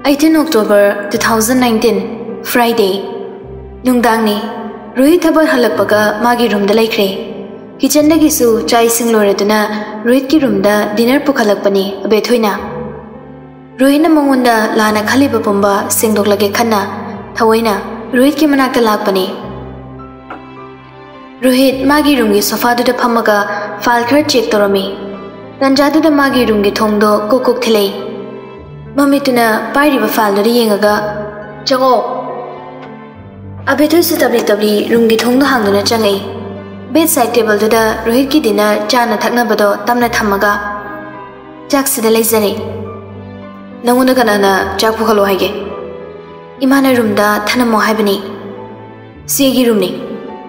18 October 2019 Friday Nungdangni Rohit thabar halakpaga magi room da laikre kitchen dagi su chai sing loraduna Rohit ki room da dinner pukhalakpani abe thoina Rohit na mangunda lana khaliba pumba singdok lage khanna thawaina Rohit ki manakta lakpani Rohit magi room gi sofa da phamaga file khar check torami tanjadu da magi room gi thongdo kokok thilei Mamituna pari ba file da yengaga chago Abethu se tabli room gi thongdo hangduna changai bedside table da Rohit ki dinner chana thakna bado tamna thamaga chak sida leizare nanguna kanana chak pukhalo haige imana room da thanamo haibani sigi room ni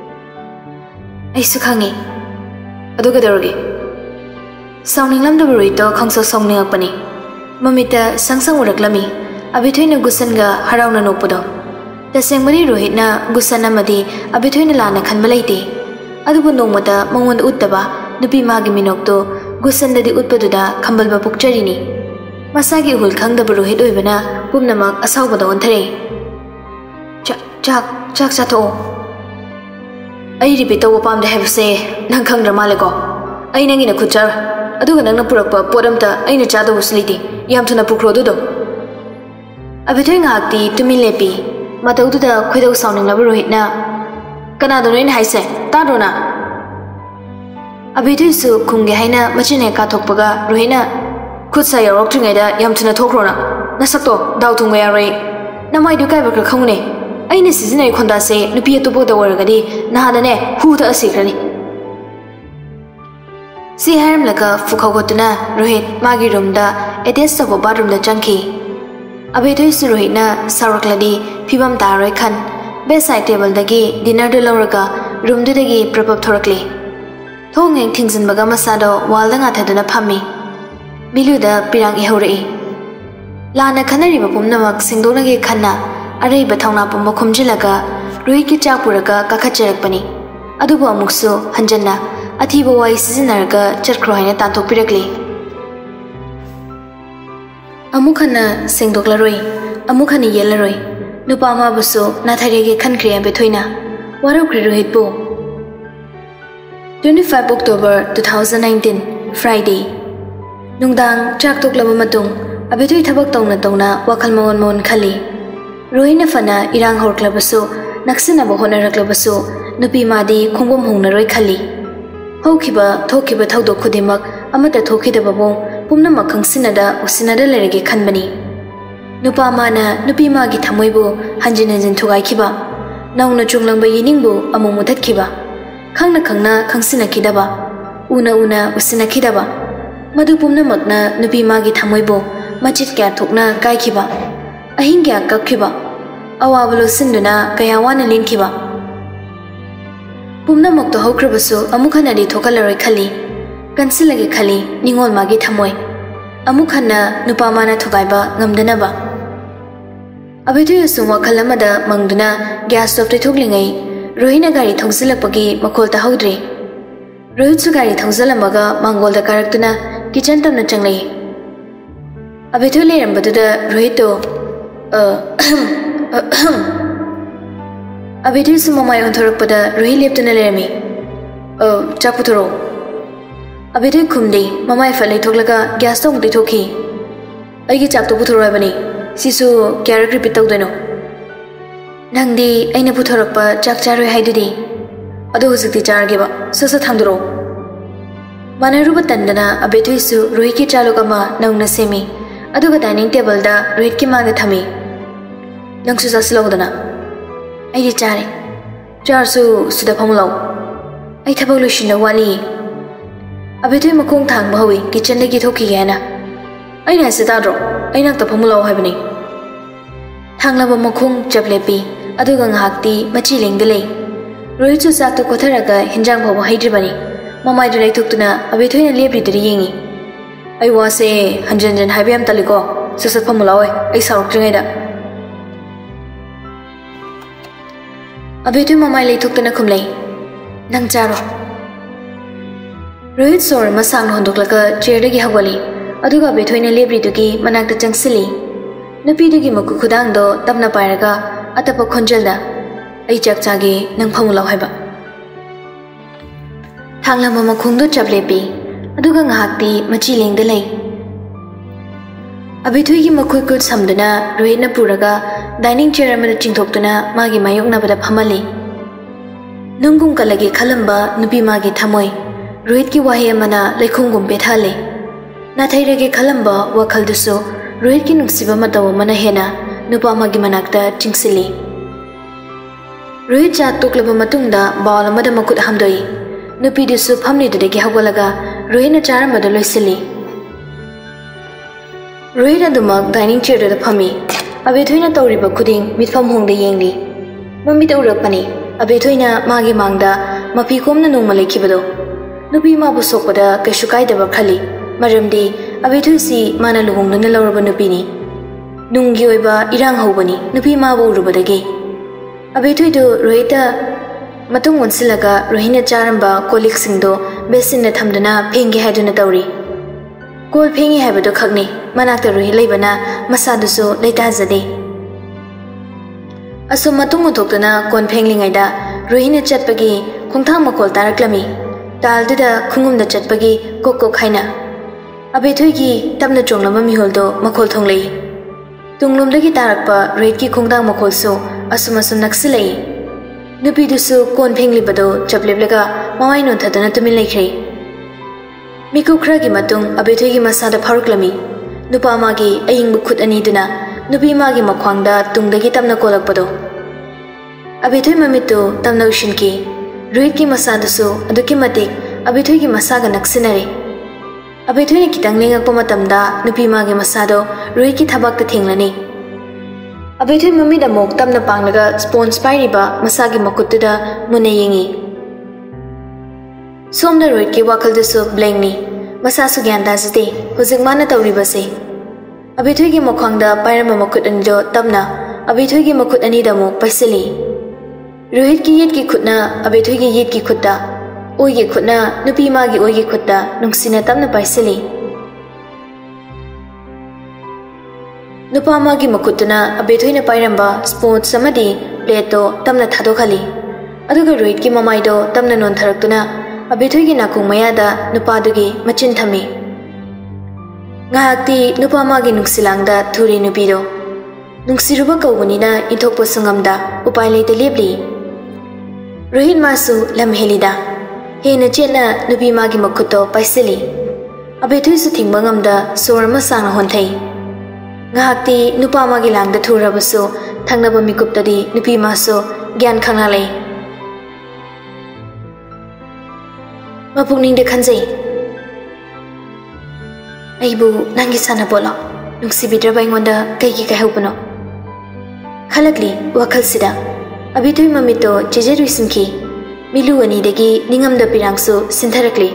aisu khangi aduga daroge sawninglam da Rohit to khangso sawningakpani Mamita sangsang uraklami abithoina gusanga harauna nokpodo tasengmani Rohit na gusana madi abithoina lana khanba leite adubu nongmata mangon uttaba nupi magi minokto gusandadi utpaduda khambalba pukcharini masagi hul khangdaba Rohit oibana pumnamak asawbada onthare chak chatho ai repeat taw pamda hebse nang khangra maleko ai nangina khuchar aduga nangna purakpa podamta aina chado usliti yam thuna pukro do abithoi ngakti tumi lepi mataudu da khoidau sawning na Rohit na kana do rein haise ta do na abithoi su khungge haina machine ka thokpaga Rohit na khutsa yarok tringai da yam thuna thokro na nasakto daw thunga yare namai du kai bakra khangune aina sizinai khonda se nupi atubo da wargadi na da ne hu da asikrani Si haram laka fukhagotuna Rohit magi room da attached to bathroom da changki abethoi su Rohit na sarakladi phibam taroi khan bedside table dagi dinner da lawraga room da dagi prapap thorakli thongeng thingsin baga masado wall da nga thaduna phammi milu da pirang ihaurai lana khanari ba pumnamak singdona ge khanna arei ba thongna pumba khumjilaga Rohit ki chapuraga kakhacharakpani adubu amuksu hanjanna Athiba wai sizinarga chatkro haina tanthok pirakli amukhana sengdoklaroi amukhani yelaroi nupa ma busu natharege khankre bethoina warokri Rohit bu 25 October 2019 Friday nungdang chak toklaba matung abethoi thabak tongna wakhal mon khali Rohit na fana irang horklabasu naksina bo honaraklabasu nupi madi khongbom hongnaroi khali Hokiba thokiba thaudo khudimak amata thokidaba bo pumnamak khangsinada usinada lerege khanbani nupa mana nupi magi thamoibu hanjin thugai khiba naungna chunglangba yiningbu amumu thatkiba khangna khangsina kidaba una usina kidaba madu pumnamakna nupi magi thamoibu machit kya thokna kai khiba ahingya kakhiba awabalo sinduna kayawana linkhiba Pumna mokto hokrabasu amukhanadi thokalaroi khali kansilagi khali ningol magi thamoi amukhanna nupamana thogaiba ngamdanaba abethu sumwa khalamada mangduna gas stove te thoklingai Rohina gari thongsilakpagi makol ta haudre Rohit su gari thongsalamaga mangol da karaktuna kitchen tamna changlai abethu lerambadu da Rohit to Abethu su mamai onthorakpada Rohit leptuna lerami chaputhoro abethu khumdi mamai falai thoklaga gas tong de thokhi aigi chak to puthoro abani sisu character repeat tawdeno nangdi aina puthorakpa chak charoi haidudi adu hujikti chargeba sasa thangdoro manaruba tandana abethu su Rohit ki chalokama nangna semi aduga dining table da Rohit ki mangda thami nangsu saslawdana Aidi chare charsu sida phamulaw ai thabak loishina wali abetoi makong thang bawi kitchen dagi thoki yana aina sida dro aina ta phamulaw haibani thanglaba makong chaplepi aduga ngakti machi lengdele Rohit su sak to kotharaga hinjang bhawa haidribani mamai dulai thuktuna abetoi na lepri dri yengi ai wase hanjanjan haibiam taliko sasat phamulaw ai sarok tringai da Abethu mamai leithokna khumlei nang charo Rohit sor masang hondoklaga chair dagi hawali aduga bethoina lebri dugi manakta changsili Nupidugi maku khudangdo tapna pairaga atapa khonjelda ai chak chage nang phamu law haiba thanglama makhungdu chaplepi aduga ngahakti machi lengde lei abithoi gi makhoi kut samduna rohitna puraga dining chair amada chingthoktuna magi mayokna bada phamali nungum kalagi khalamba nupi magi thamoi rohit ki wahi amana leikhungum bethale nathairage khalamba wakhaldusu rohit ki nuksiba mataw mana hena nupa magi manakta chingsili rohit cha toklaba matungda bawal amada makut hamdoi nupi disu phamni dudagi hagolaga rohitna charamada loisili rohit adumak dining chair da phami abethoina tawriba khuding mitfam hongde yengli mami tawrakpani abethoina magi mangda mapi komna nongma lekhibado nupi ma bu sokpada kaishu kaidaba khali maramdi abethoi si mana luhongna lawraba nupi ni nunggi oiba irang hobani nupi ma bu urubadagi abethoi do rohita matung onsilaga rohina charamba kolik singdo besin na thamdana phengi haiduna tawri kol phengi haibado khakni manakta rohi leibana masadusu leita jade aso matung otokna kon phenglingaida rohina chatpagi khongthang makol taraklami talduda khungumda chatpagi kokko khaina abethoi gi tamna chonglama miholdo makhol thonglei tunglumdagi tarakpa rohit ki khongthang makhol so asumasum naksilei nupi dusu kon phenglibado chapleplega mawai non thadana tumin leikhre miku khragi matung abethoi gi masada pharuklami nupa magi aying bukhut ani duna nupi magi makhwangda tungdagi tamna kolakpado abethoi mamito tamna ushinki rohit ki masadasu aduki matik abethoi gi masaga naksinare abethoi ni kitang lengakpa matamda nupi magi masado rohit ki thabakta thenglani abethoi mami da mok tamna panglaga sponsor pairiba masagi makuttuda mune yengi somna rohit ki wakhaldusu blengni masasu gyanda jate hojik mana tawribase abethoi gi makhwangda pairama makut anido tamna abethoi gi makut ani da mok paisili rohit ki yet ki khutna abethoi gi yet ki khutta oi gi khutna nupi magi oi gi khutta nungsina tamna paisili nupa magi makutuna abethoi na pairamba sports samadi plate tamna thadokhali aduga rohit ki mamai do tamna non tharaktuna abethoi gi nakung mayada nupa dugi machin thami ngahakti nupa magi nungsilangda thuri nupi do nungsiruba kaubunina inthokpa sangamda upai leite lepli rohit masu lam helida hena chena nupi magi makutto paisili abethoi su thingba ngamda sorma sangna honthai ngahakti nupa magi langda thurabasu thangnaba mikuptadi nupi masu gyan khangna lei mapungning de khanjai aibu nangi sana bola nungsibidra baingonda kaigi kahubano khalakli wakhal sida abithoi mamito jejeru simki milu ani degi ningamda pirangsu sintharakli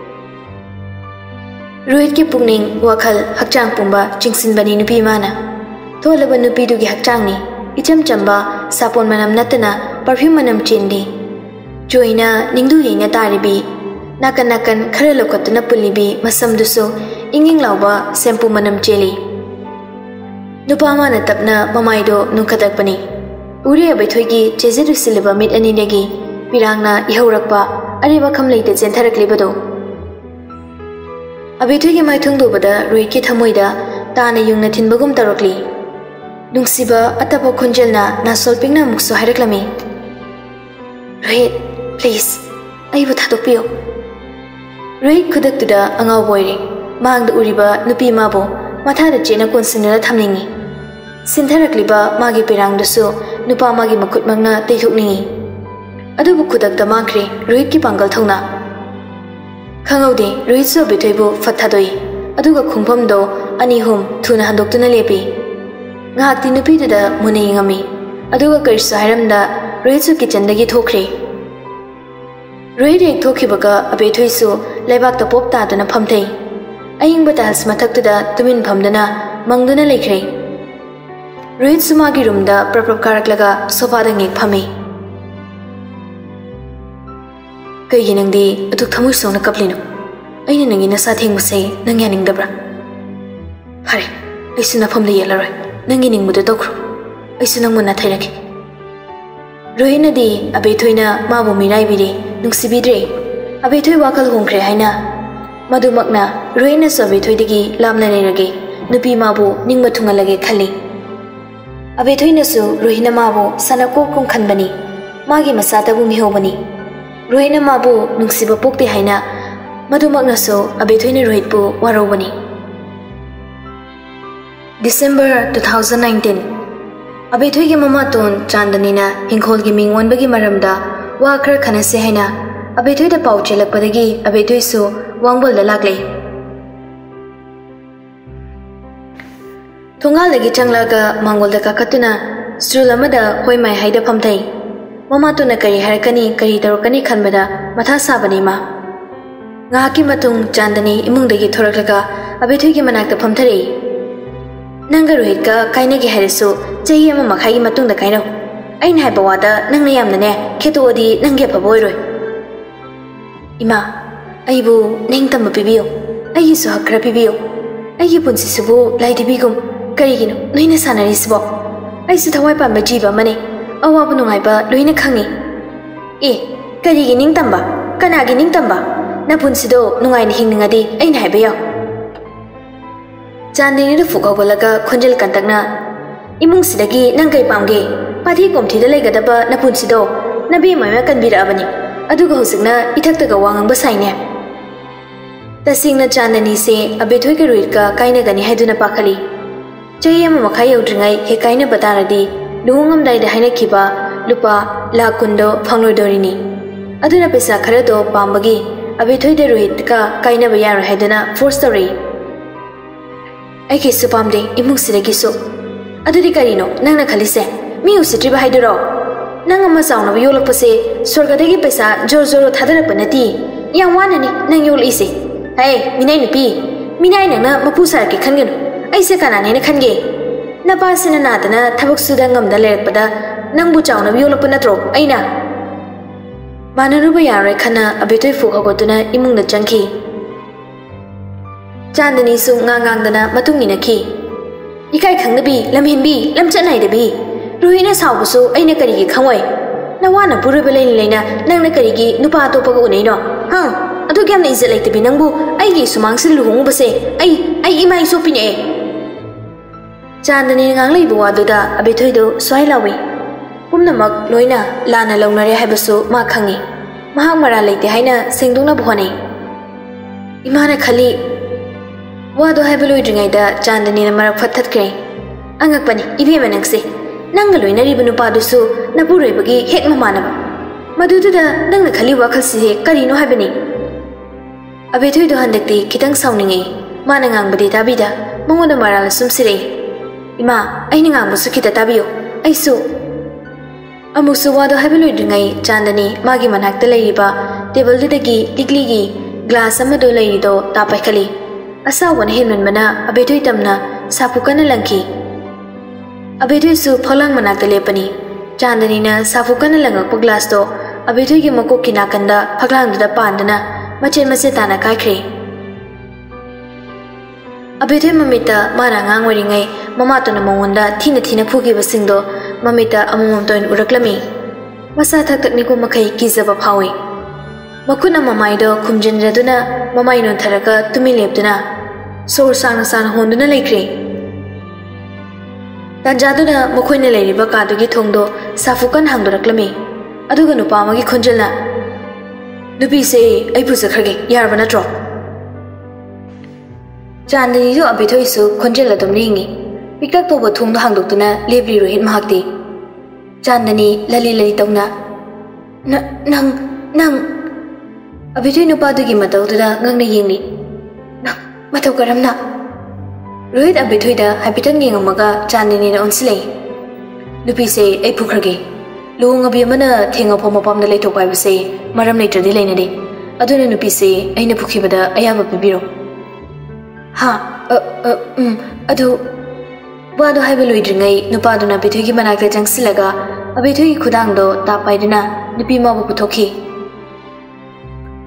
rohit ki pungning wakhal hakchang pumba chingsinbani nupi mana tholaba nupi dugi hakchang ni icham chamba sapon manam natana perfume manam chindi joina ningdu yena taribi nakan nakan khare lokotna pulibi masam duso inging lawba shampoo manam cheli nupa mana tapna mamaido nungkhatakpani uri abethoi gi chejeru silba mit ani negi pirangna ihaurakpa ariba khamleite chentharaklibodo abethoi gi maithung dobada rohit ki thamoida tana yungna thinbagum tarokli nungsiba atapa khonjelna na solpingna mukso haireklami rohit please aibu thadokpiyo rohit khudaktuda angau boire mangda uriba nupi mabo mathada chena konsinara thamningi sintharakliba magi pirangdusu nupa magi makut mangna teithokningi adubu khudakta mangkhre rohit ki pangal thongna khangaude rohit so bethoibu fathadoi aduga khungpamdo ani hum thuna handoktuna lepi ngahakti nupi da mune yingami aduga karsa hairamda rohit so kitchen dagi thokre rohit ek thokhibaga abethoi so leibak ta pop ta dana phamthei aying batas mathaktuda tumin phamdana mangduna lekhre rohit sumagi roomda prapap karaklaga sofa da ngek phami kay nangdi atuk thamui songna kaplino aina nangi nasa thengmuse nang yaningdabra phare aisuna phamda yelaroi nangi ningmudu tokro aisu nang muna thairaki Rohina di abethoina mabu mirai biri nuksibidre abethoi wakal hongkre haina madumakna Rohina so abethoidagi lamna leirage nupi mabu ningma thungalage khali abethoina su Rohina mabu sanako kum khanbani magi masata bu mihobani Rohina mabu nuksiba pokte haina madumakna so abethoina Rohit bu warobani December 2019 Abethoi ki mama ton Chandani na hingkhol ki mingwan bagi maramda wa khar khana se haina Abethoi da pau chelak padagi Abethoi su wangbol da lakle Thonga lagi changlaga mangol da kakatuna strul amada hoi mai haida phamthai mama to na kari harkani kari tarokani khanbada matha sabani ma nga ki matung Chandani imung dagi thoraklaga Abethoi ki manakta phamthari Nanga Rohit ka kaina ki harisu chahi ama makhai gi matung da kaino aina hai bawada nangna yamna ne kheto odi nangge phaboi roi Ima aibu ningtam pibiyo ai su hakra pibiyo ai punsi subu laidi bigum kari gino noina sanari subo ai su thawai pamba jiba mane awa bu nungai ba loina khangi e kari gi ningtam ba kana gi ningtam ba na punsi do nungai ni hingningadi aina hai bayo Chandani da fuka bolaga khonjal kantakna imung sidagi nangkai pamge pathi komthi da laigadaba na punsido nabi maya kanbira abani aduga husukna ithakta ga wangang ba saine tasingna Chandani se abethoi ka Rohit ka kaina gani haiduna pakhali chahi ama makhai yaudringai he kaina bataradi luhungam dai da haina khiba lupa lakundo phanglodorini aduna pesa khara do pambagi abethoi da Rohit ka kaina ba yar haiduna force story Aiki supamde imung sidagi so adudi karino nangna khalise mi usitriba haiduro nang ama sauna yolak pase sorgadagi pesa jor jor thadara panati yang wanani nang yol ise hey minai nupi minai nangna mapu sarki khangenu aise kana ne khange na pasina nadana thabak sudangam da lekpada nang bu chauna yolak panatro aina manaruba yarai khana abetoi fukagotuna imung na changki Chandani su ngang dana matung ni nakhi ikai khangnabi lamhinbi lamchanai dabi Rohina sawbusu aina kari gi khangwai nawana purube leina nangna kari gi nupa to paga unai no ha adu gyam na izat laitabi nangbu ai gi sumang sil luhung base ai imai so pine Chandani ngang lei buwa do da abethoi do swai lawi pumnamak loina lana launare haibasu ma khangi mahang mara leite haina sengdungna bhone imana khali Wado hai beloi dringai da Chandani na marak phathat kre angak pani ibe manangse nangaloi na ribanu padusu napuroi bagi hek mamana ba madudu da nangna khali wakhal si kari no habani abethoi do handakti kitang sauningei mana ngang badi tabida mongona maral sumsire ima aina ngang busu kita tabiyo aisu amusu wado hai beloi dringai Chandani magi manakta leiba table dagi tikli gi glass amado leido tapai khali Asa wan henman mana abethoi tamna sapukana langki abethoi su phalang manakta lepani Chandani na sapukana langak glass do abethoi gi makok kinakanda phaglang da pandana machen mase tana kaikre abethoi mamita mara ngang waringai mama to na mongonda thina phugi basingdo mamita amumom toin uraklami masa thak takni ko makai kizaba phawi Makuna mamai do khumjinraduna mamai non tharaka tumi lepduna sor sana honduna lekre tanjaduna mokhoina leiriba kadugi thongdo safukan hangdoraklami aduga nupa amagi khonjalna nupi se ai pusakhage yarba natro Chandani do abethoi su khonjala dum ringi pikak to bo thongdo hangdoktuna lebri Rohit mahakti Chandani lali tongna nang Abethoi nupa dugi matau da ngangna yengni na matau karamna Rohit abethoi da habitang yengamaga Chandani na onsilei nupi se ai phukrage luwang abi mana thenga phoma pamna leithok pai base maram leitradi leina de aduna nupi se aina phukibada ayaba pibiro ha adu wado haiba loidringai nupa duna abethoi gi manakta jangsilaga abethoi gi khudang do ta paidina nupi ma bu puthokhi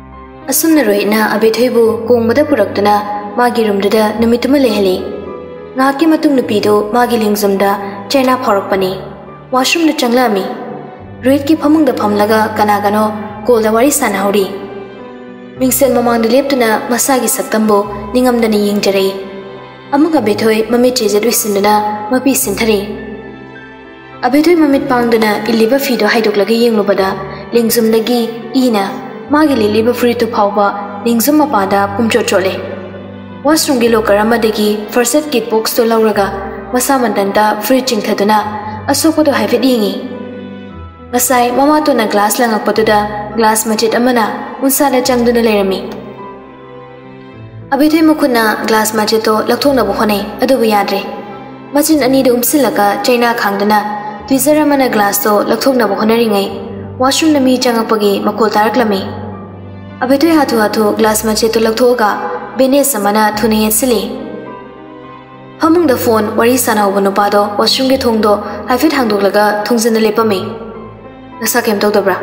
Asumna Rohitna abethoi bu kongmada puraktuna magi rumdada numituma lehali ngaki matung nupido magi lingzumda China phorokpani washroom da changlami Rohit ki phamung da phamlaga kanagano kol da wari sanahori Mingsel mamang da leptuna masagi saktambo ningamdani yingjare amuga bethoi mamit chejadu sinduna mapi sinthari Abethoi mamit pangduna iliba fido haidoklaga yenglubada lingzumdagi ina magi liliba fritu phawba lingzum mapada pumcho chole washroom gi locker amadagi first aid kit box to lauraga masa mandanta free chingthaduna asokodo haifet yingi ngasai mama to na glass langakpatuda glass machit amana unsada changduna lerami Abethoi mukhuna glass machit to lakthongna bu khone adubu yadre machin ani de umsilaga China khangdana tweezer amana glass to lakthongna bu khone ringai washroom nami changapagi makol taraklami Abethoi hatu glass machit to lakthoga bene samana thune sili Hamung da phone wari sana ubanu pado washroom ge thongdo haifet hangdoklaga thongjana lepami Nasa kem tawdabra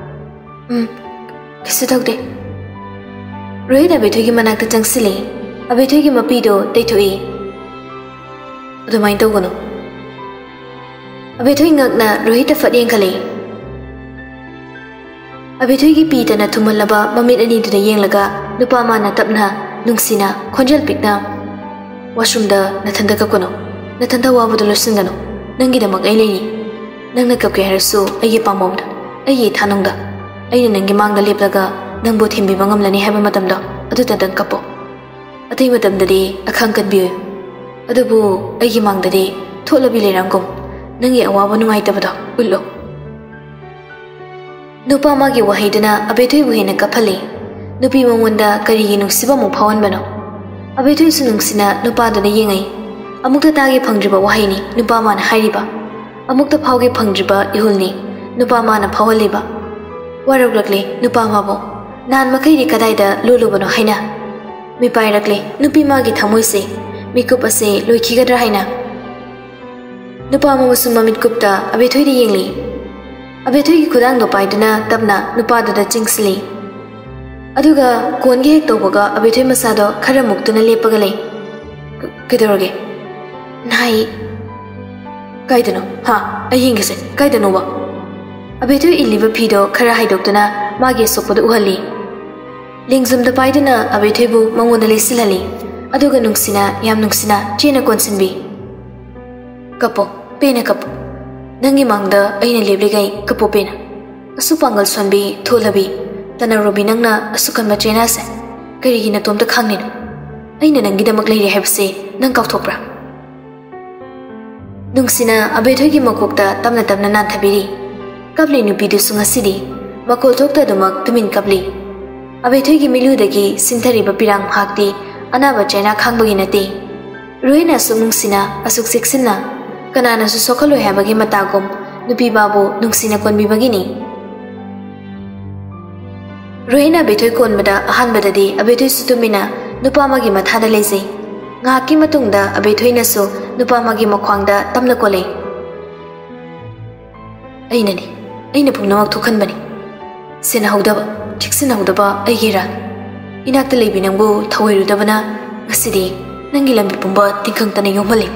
kisu tawde Rohit Abethoi gi manakta changsili Abethoi gi mapido teithoi adumain tawganu Abethoi ngakna Rohit fat yengkhali Abethoi gi pitana thumalaba mamit ani duna yenglaga nupa mana tapna nungsina khonjal pikna washroom da nathanda kapkono nathanda wabudu losingano nangi da magai leini nangna kapke harasu ayi pamomda ayi thanongda ayi nangi mangda leplaga nangbo thimbi bangamlani haba matamda adu tadang kapo atai matamdadi akhang kanbiyo adubu ayi mangdadi tholabi lerangkom nangi awabu nungaitabada ullo Nupa magi wahidana Abethoi buhena kaphali nupi mangunda karigi nungsiba mu phawanbano Abethoi su nungsina nupa dana yengai amukta tagi phangdriba wahini nupa mana hairiba amukta phawge phangdriba ihulni nupa mana phawaliba warograkle nupa mabo nan makai ri kadaida lulubano haina mi pairakle nupi magi thamoise mikup ase loikhigadra haina nupa mamusu mamit kupta Abethoi ri yengli Abethoi gi khudang do paiduna tabna nupa da chingsli aduga konge hek tawbaga Abethoi masado khara muktuna lepaga le kedoroge nai kaidano ha ayingese kaidano ba Abethoi iliba phido khara haidoktuna mage sokpada uhali lingzum da paiduna Abethoi bu mangonda lesilali aduga nungsina yam nungsina chena konsinbi kapo pena kapo Nangi mangda aina lebligai kapo pena asu pangal sonbi tholabi tana robi nangna asukan machena se karigi na tomta khangni aina nangi damak leire hebse nang kawthopra nungsina Abethoi gi makokta tamna nan thabiri kapli nupi du sunga sidi makol thokta dumak tumin kapli Abethoi gi milu dagi sinthari ba pirang hakti anaba chena khangbagi nati roina sumungsina asuk siksinna Kanana su sokalo habagi matagom nupi babu nungsina konbi bagini Rohina Abethoi konbada ahanbadadi Abethoi sutumina nupa magi mathada leze ngaki matungda Abethoi nasu nupa magi makhwangda tamna kole aina pungnamak thukhanbani sena hawdaba thiksina hawdaba aigira inakta leibi nangbu thawairudabana ngasidi nangi lambi pumba tingkhangtana yomhali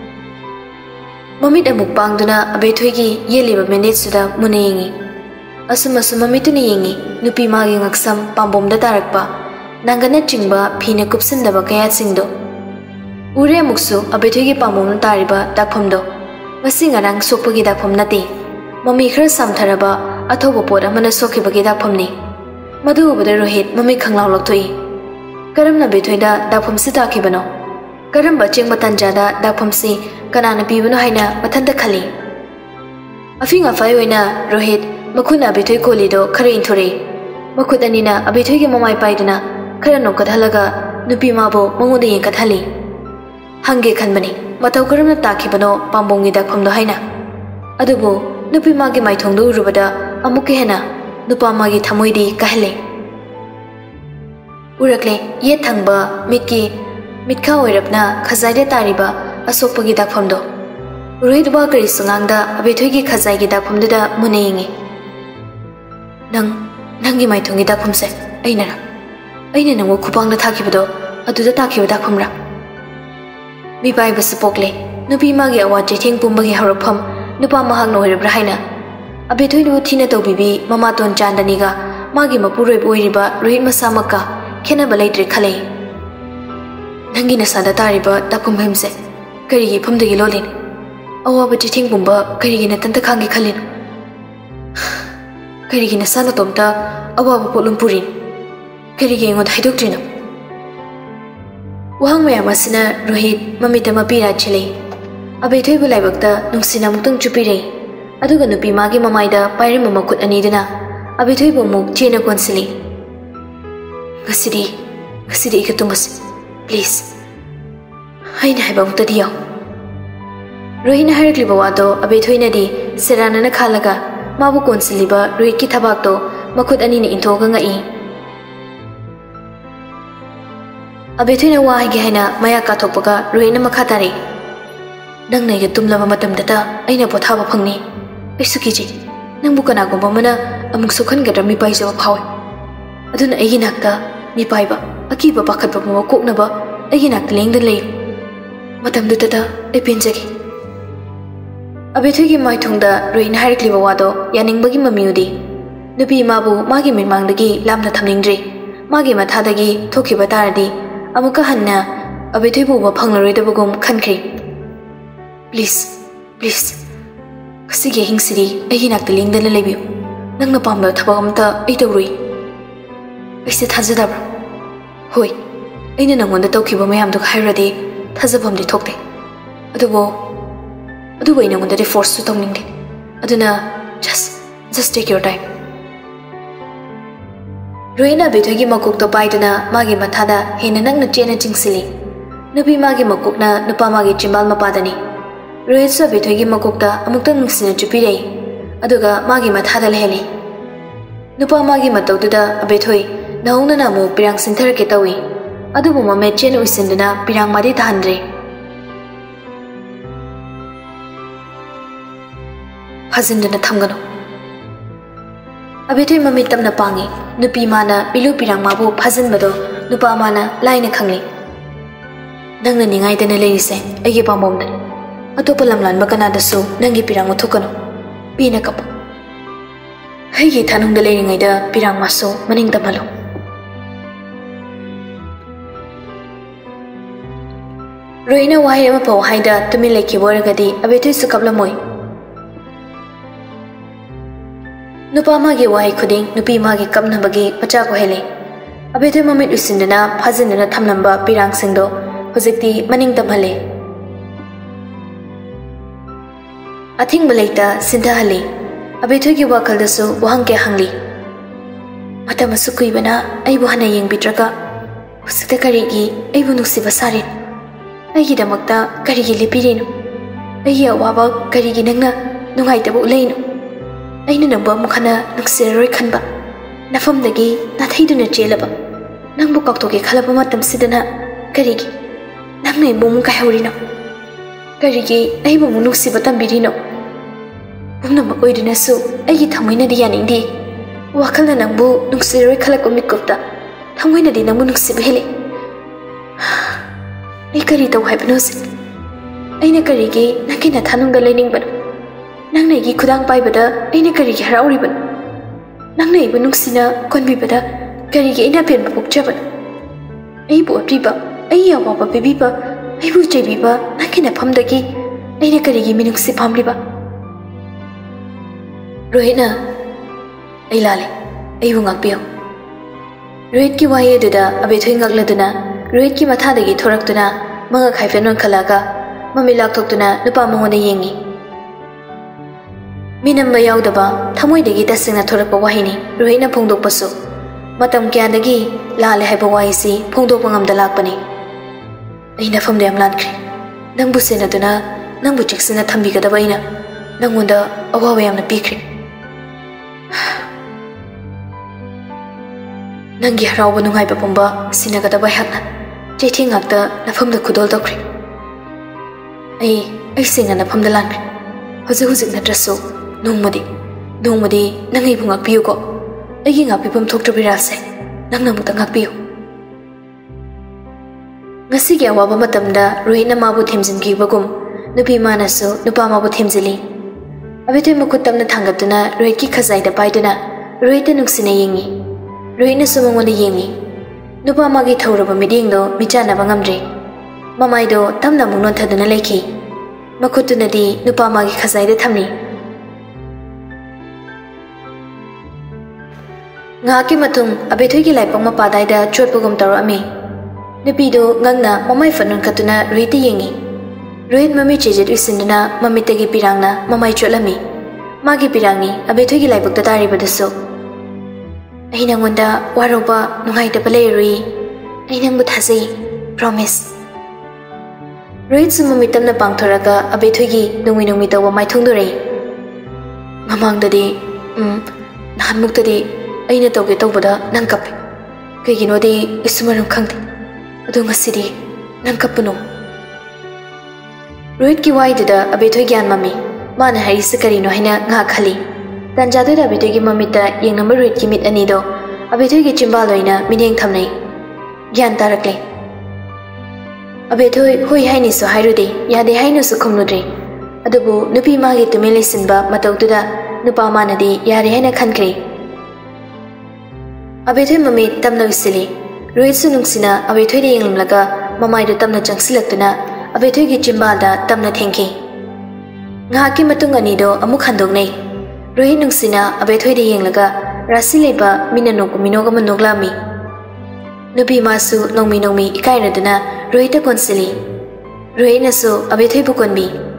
Mamit amuk pangduna Abethoi gi yeliba minute suda muna yengi asum mamituna yengi nupi magi ngaksam pambomda tarakpa nangana chingba phina kupsindaba kaya singdo ure muksu Abethoi gi pambomna tariba dakphamdo masingarang sokpagi dakpham nati mami khara samtharaba athoba pot amana sokhibagi dakphamni madu ubada Rohit mami khanglaw laktoi karamna Abethoi da dakpham si takhibano karamba chengba tanjada dakpham si kanana pibano haina mathanda khali afing afai oina Rohit makhuna Abethoi kolido khare inthore makhudanina Abethoi gi mamai paiduna khara nokadhalaga nupi mabo mangoda yengkathali hange khanbani matau karamna takhibano pambongi dakphamdo haina adubu nupi magi maithongdo urubada amuke hena nupa magi thamoidi kahle urakle ye thangba mitkha oirapna khazaide tariba asokpagi dakphamdo Rohit ba kari sungangda Abethoi gi khazai gi dakphamduda mune yengi nangi maithongi dakphamse aina nangwo khupangda thakibado aduda takhiba dakphamra mi pai ba su pokle nupi ma gi awa chithing pum ba gi harapham nupa mahak no hirabra haina abe thoi nu thina to bibi mama ton chandani ga magi mapuroi boiriba rohit masamaka khena balai tre khale nangi na sada tariba takum himse kari gi phum dagi lolin awa ba chithing pum ba kari gi na tanta khangi khalin kari gi na sana tomta awa ba polum purin kari gi ngot haidok trino wahang maya masina rohit mamita mapira chile abe thoi bu laibakta nungsina muktung chupire aduga nupi magi mamaida pairi mamakut ani dina abe thoi bu muk chena konsili gasidi ikatumas please haina haiba mukta diyo rohina harakli bawado abe thoi na di serana na khalaga mabu konsili ba rohit ki thabak to makut ani ni inthoga ngai abe thoi na wa hage haina maya ka thokpaga rohina makha tare nang nei ga tumlaba matam data aina pothaba phangni aisu kiji nang bukana gomba mana amuk sokhan gadra mi pai jawa phawe aduna agi nakta mi pai ba aki ba pakhat ba mo kokna ba agi nak leng da lei matam data e pinjagi abe thoi gi mai thongda roin hairikli ba wado yaning bagi mamiudi nupi mabu magi minmang dagi lamna thamningdri magi matha dagi thokhi ba taradi amuka hanna abe thoi bu ba phanglaroi da bugum khankri please kasi hing siri ai nak teling dan lebiu nang na pam da thaba amta ai tawrui ai se thajada bra hoi ai na nangon da tawki ba mayam da hairade thajabam di thokte adu bai nangon da force to tongning de aduna just take your time roina bethogi makuk to paiduna magi mathada hena nang na chena chingsili nupi magi makuk na nupa magi chimbal mapadani rohit sa bethogi makukta amukta nungsina chupirei aduga magi mathada leheli nupa magi matawduda abethoi naungna namu pirang sinthar ke tawi adubu mame chen uisinduna pirang mari thandre phazinduna thamgano abethoi mame tamna pangi nupi mana pilu pirang mabu phazin bado nupa mana laina khangli nangna ningai dana leise age pamomda atopa lamlan bakana dasu nangi pirang uthukano pina kap haigi thanung da leringai da pirang maso maning tamalo roina wahai ma paw haida tumi leki boragadi abethoi sukaplamoi nupa magi wahai khuding nupi magi kapna bagi pacha ko hele abethoi mamit usindana phajindana thamlamba pirang singdo hojikti maning tamhale athing balaita sindha hali abethoi gi wakal dasu wahang ke hangli mata masukui bana ai bu hana yeng bitraka usita kari gi ai bu nuksi basari ai gi damakta kari gi lipirinu ai ya waba kari gi nangna nungai tabu leinu ai nu namba mukhana nuksiroi khanba nafam dagi na thaiduna chelaba nangbu kakto ke khalaba matam sidana kari gi nangnai bum ka haurino karigi ai bu nuksi batam birino bumna makoi dinasu ai gi thamoina di yaning di wakal na nangbu nuksi roi khalak ko mikopta thamoina di nangbu nuksi behele ai kari taw haipnos ai na karigi nakina thanung da lening ban nang nei gi khudang pai bada ai na karigi harauri ban nang nei bu nuksi na konbi bada karigi ina pen buk chaban ai bu apriba ai ya baba bebi ba ai bu chebi ba nakina phamdagi ai na karigi minuksi phamli ba rohina ai lale ai bu ngakpiyo rohit ki waye duda abethoi ngakladuna rohit ki matha dagi thoraktuna manga khaifenon khalaga mamilak thoktuna nupa mangona yengi minamba yaudaba thamoi dagi tasingna thorakpa wahini rohina phongdok pasu matam kya dagi lale haiba waisi phongdok pangam dalakpani aina famde am lankre nangbu senaduna nangbu chiksina thambi gadaba ina nangonda awawa yamna pikre nangi harauba nungai ba pomba sinagadaba hakna chething akta nafamda khudol dokre ai singa nafamda lankre hojik natraso nongmadi nangai bunga piu ko ai ngak pipam thoktra birase nangna muta ngak piu ngasi ge awa ba matamda Rohitna mabu themjinki bagum nupi manasu nupa mabu themjili abithoi mukut tamna thangatuna Rohit ki khazai da paidana Rohit nuksine yengi Rohitna sumongonda yengi nupa magi thawraba miding do michana bangamdre mamai do tamna mungnon thaduna leki makutunadi nupa magi khazai da thamni ngaki matung abethoi ki laipang mapadai da chotpugum tarami nupi do ngangna mamai fanun katuna Rohit yengi Rohit mami chejet usinduna mami tagi pirangna mamai chotlami magi pirangi abethoi ki laipak tatari badaso aina ngonda waroba nungai da balerui aina ngu thasei promise Rohit sumami tamna pangthoraga abethoi ki nungi tawa mai thungdore mamangdadi nahanmuktadi aina tawge tawbada nang kape kaiginodi isumaram khangde adu ngasidi nang kappuno Rohit ki waidada abethoi gyan mami mana harisa karino haina nga khali tanjadu da abethoi ki mami ta yeng number Rohit ki mit ani do abethoi ki chimba loina mineng thamnai gyan tarakle abethoi hoi haini so hairude yade hainu su khumnudre adubu nupi magi tumele sinba matautuda nupa manadi yare haina khankre abethoi mami tamna usili Rohit su nungsina abethoi de yenglamlaga mamai do tamna changsilaktuna abethoi ki chimba da tamna thengki ngaki matung ani do amuk handoknei Rohit nungsina abethoi de yenglaga rasi leba minano ko minoga manoglami nupi masu nongmi ikainaduna Rohit konsili Rohit nasu abethoi bukonbi